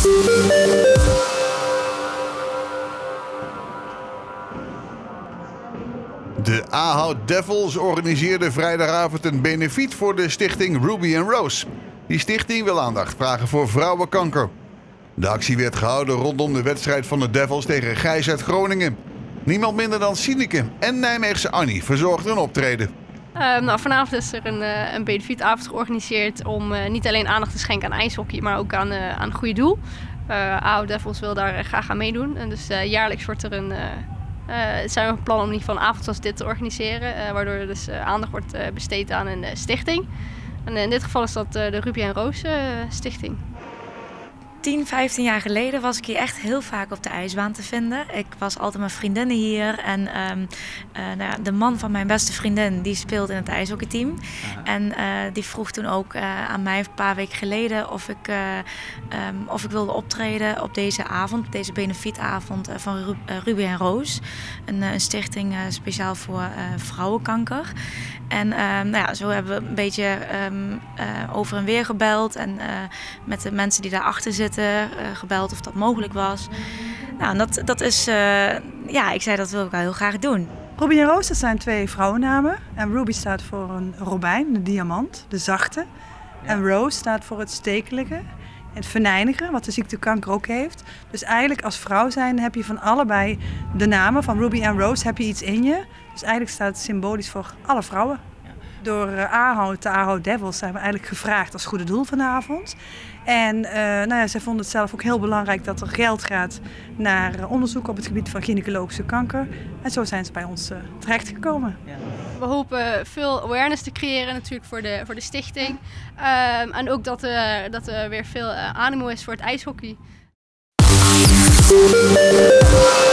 De Ahold Devils organiseerde vrijdagavond een benefiet voor de stichting Ruby & Rose. Die stichting wil aandacht vragen voor vrouwenkanker. De actie werd gehouden rondom de wedstrijd van de Devils tegen Gijs uit Groningen. Niemand minder dan Sineke en Nijmeegse Annie verzorgden een optreden. Vanavond is er een benefietavond georganiseerd om niet alleen aandacht te schenken aan ijshockey, maar ook aan een goede doel. Ahold Devils wil daar graag aan meedoen. En dus jaarlijks wordt er zijn we van plan om in ieder geval een avond als dit te organiseren, waardoor er dus aandacht wordt besteed aan een stichting. En in dit geval is dat de Ruby & Rose stichting. 10, 15 jaar geleden was ik hier echt heel vaak op de ijsbaan te vinden. Ik was altijd met vriendinnen hier en de man van mijn beste vriendin die speelt in het ijshockeyteam. En die vroeg toen ook aan mij een paar weken geleden of ik wilde optreden op deze avond, deze benefietavond van Ruby & Rose. Een stichting speciaal voor vrouwenkanker. En zo hebben we een beetje over en weer gebeld en met de mensen die daarachter zitten gebeld of dat mogelijk was. Nou, dat is, ik zei dat wil ik wel heel graag doen. Ruby & Rose, dat zijn 2 vrouwennamen. En Ruby staat voor een robijn, de diamant, de zachte. Ja. En Rose staat voor het stekelijke, het venijnige, wat de ziekte kanker ook heeft. Dus eigenlijk als vrouw zijn heb je van allebei de namen van Ruby & Rose heb je iets in je. Dus eigenlijk staat het symbolisch voor alle vrouwen. Door Ahold, de Ahold Devils, zijn we eigenlijk gevraagd als goede doel vanavond. En zij vonden het zelf ook heel belangrijk dat er geld gaat naar onderzoek op het gebied van gynaecologische kanker. En zo zijn ze bij ons terechtgekomen. Ja. We hopen veel awareness te creëren natuurlijk voor de stichting. En ook dat er weer veel animo is voor het ijshockey.